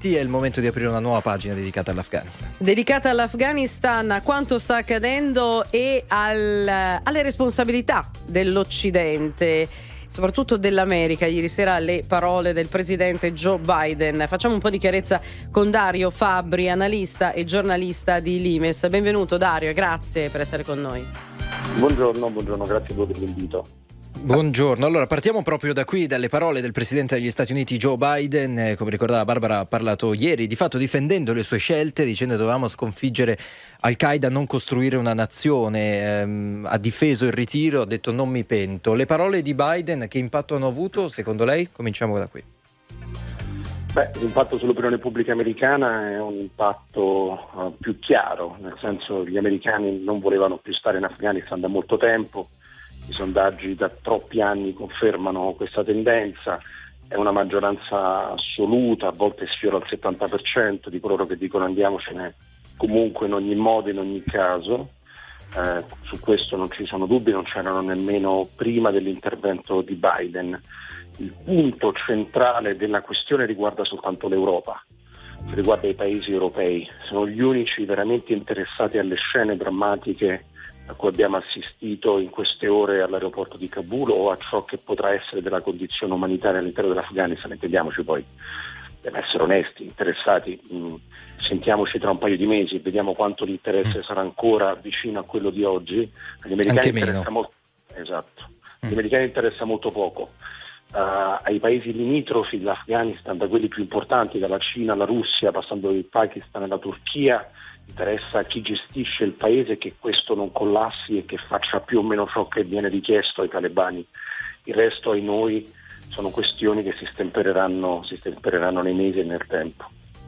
Uniti, è il momento di aprire una nuova pagina dedicata all'Afghanistan. Dedicata all'Afghanistan, a quanto sta accadendo e alle responsabilità dell'Occidente, soprattutto dell'America. Ieri sera le parole del presidente Joe Biden. Facciamo un po' di chiarezza con Dario Fabbri, analista e giornalista di Limes. Benvenuto Dario e grazie per essere con noi. Buongiorno, grazie a voi per l'invito. Buongiorno, allora partiamo proprio da qui, dalle parole del presidente degli Stati Uniti Joe Biden. Come ricordava Barbara, ha parlato ieri di fatto difendendo le sue scelte, dicendo che dovevamo sconfiggere Al-Qaeda, non costruire una nazione. Ha difeso il ritiro, ha detto non mi pento. Le parole di Biden che impatto hanno avuto secondo lei? Cominciamo da qui. L'impatto sull'opinione pubblica americana è un impatto più chiaro, nel senso che gli americani non volevano più stare in Afghanistan da molto tempo. I sondaggi da troppi anni confermano questa tendenza, è una maggioranza assoluta, a volte sfiora il 70% di coloro che dicono andiamocene comunque in ogni modo, in ogni caso. Su questo non ci sono dubbi, non c'erano nemmeno prima dell'intervento di Biden. Il punto centrale della questione riguarda soltanto l'Europa, riguarda i paesi europei, sono gli unici veramente interessati alle scene drammatiche a cui abbiamo assistito in queste ore all'aeroporto di Kabul o a ciò che potrà essere della condizione umanitaria all'interno dell'Afghanistan. Intendiamoci poi, per essere onesti, interessati, sentiamoci tra un paio di mesi e vediamo quanto l'interesse sarà ancora vicino a quello di oggi. Agli americani interessa molto, esatto. Agli americani interessa molto poco. Ai paesi limitrofi dell'Afghanistan, da quelli più importanti, dalla Cina alla Russia, passando dal Pakistan alla Turchia, interessa a chi gestisce il paese che questo non collassi e che faccia più o meno ciò che viene richiesto ai talebani. Il resto, ai noi, sono questioni che si stempereranno nei mesi e nel tempo.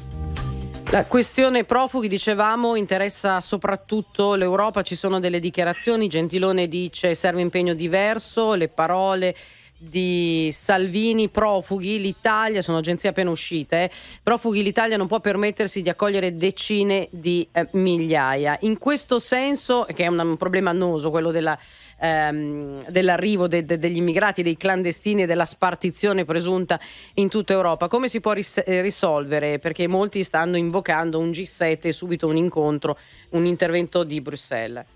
La questione profughi, dicevamo, interessa soprattutto l'Europa. Ci sono delle dichiarazioni, Gentiloni dice serve impegno diverso, le parole di Salvini, profughi, l'Italia, sono agenzie appena uscite, profughi, l'Italia non può permettersi di accogliere decine di migliaia. In questo senso, che è un problema annoso, quello dell'arrivo degli immigrati, dei clandestini e della spartizione presunta in tutta Europa, come si può risolvere? Perché molti stanno invocando un G7 e subito un incontro, un intervento di Bruxelles.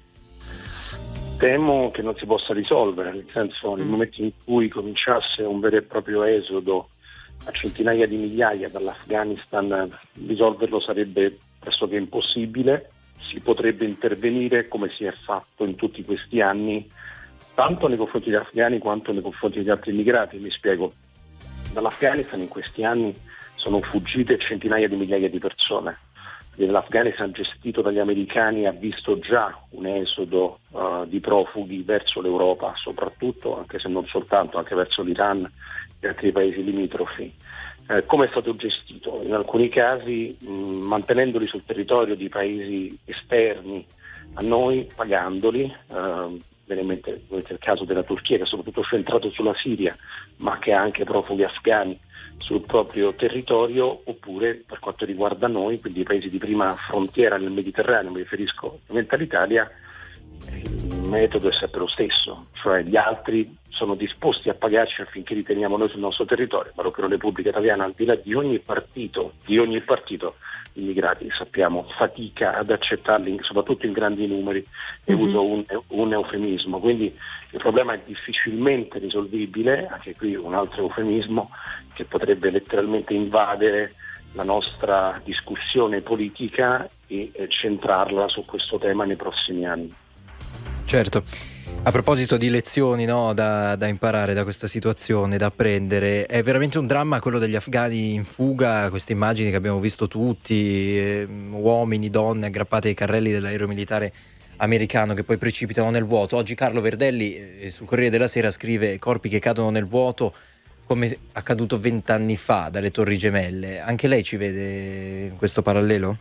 Temo che non si possa risolvere, nel senso, nel momento in cui cominciasse un vero e proprio esodo a centinaia di migliaia dall'Afghanistan, risolverlo sarebbe pressoché impossibile. Si potrebbe intervenire, come si è fatto in tutti questi anni, tanto nei confronti degli afghani quanto nei confronti degli altri immigrati. Mi spiego. Dall'Afghanistan in questi anni sono fuggite centinaia di migliaia di persone. L'Afghanistan gestito dagli americani ha visto già un esodo di profughi verso l'Europa, soprattutto, anche se non soltanto, anche verso l'Iran e altri paesi limitrofi. Come è stato gestito? In alcuni casi mantenendoli sul territorio di paesi esterni a noi, pagandoli, veramente il caso della Turchia, che è soprattutto centrato sulla Siria, ma che ha anche profughi afghani sul proprio territorio, oppure per quanto riguarda noi, quindi i paesi di prima frontiera nel Mediterraneo, mi riferisco ovviamente all'Italia, il metodo è sempre lo stesso, cioè gli altri sono disposti a pagarci affinché li teniamo noi sul nostro territorio, ma l'opinione pubblica italiana, al di là di ogni partito, gli immigrati, sappiamo, fatica ad accettarli, soprattutto in grandi numeri, e uso un eufemismo, quindi il problema è difficilmente risolvibile, anche qui un altro eufemismo che potrebbe letteralmente invadere la nostra discussione politica e centrarla su questo tema nei prossimi anni. Certo. A proposito di lezioni, no, da imparare da questa situazione, da apprendere, è veramente un dramma quello degli afghani in fuga, queste immagini che abbiamo visto tutti, uomini, donne aggrappate ai carrelli dell'aereo militare americano che poi precipitano nel vuoto. Oggi Carlo Verdelli sul Corriere della Sera scrive corpi che cadono nel vuoto come accaduto 20 anni fa dalle Torri Gemelle. Anche lei ci vede in questo parallelo?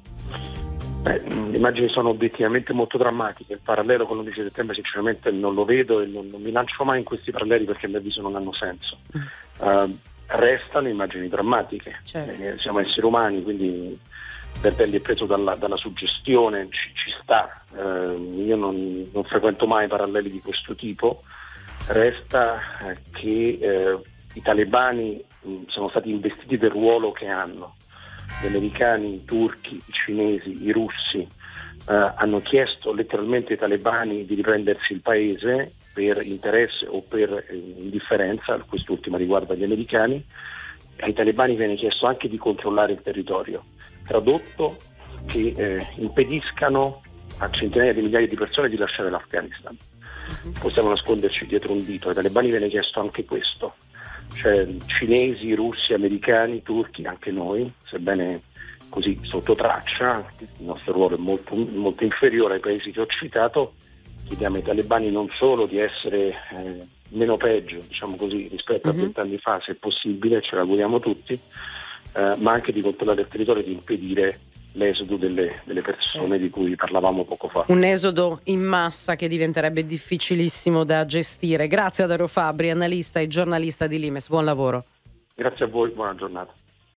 Le immagini sono obiettivamente molto drammatiche. Il parallelo con l'11 settembre sinceramente non lo vedo e non mi lancio mai in questi paralleli perché a mio avviso non hanno senso. Restano immagini drammatiche, certo. Siamo esseri umani, quindi Verdelli è preso dalla suggestione, ci sta. Io non frequento mai paralleli di questo tipo. Resta che i talebani sono stati investiti del ruolo che hanno. gli americani, i turchi, i cinesi, i russi hanno chiesto letteralmente ai talebani di riprendersi il paese per interesse o per indifferenza, quest'ultima riguarda gli americani. Ai talebani viene chiesto anche di controllare il territorio, tradotto che impediscano a centinaia di migliaia di persone di lasciare l'Afghanistan. Possiamo nasconderci dietro un dito, ai talebani viene chiesto anche questo, cioè cinesi, russi, americani, turchi, anche noi, sebbene così sotto traccia, il nostro ruolo è molto, molto inferiore ai paesi che ho citato. Chiediamo ai talebani non solo di essere meno peggio, diciamo così, rispetto a 20 anni fa, se possibile, ce l'auguriamo tutti, ma anche di controllare il territorio e di impedire l'esodo delle persone di cui parlavamo poco fa. Un esodo in massa che diventerebbe difficilissimo da gestire. Grazie a Dario Fabbri, analista e giornalista di Limes. Buon lavoro. Grazie a voi, buona giornata.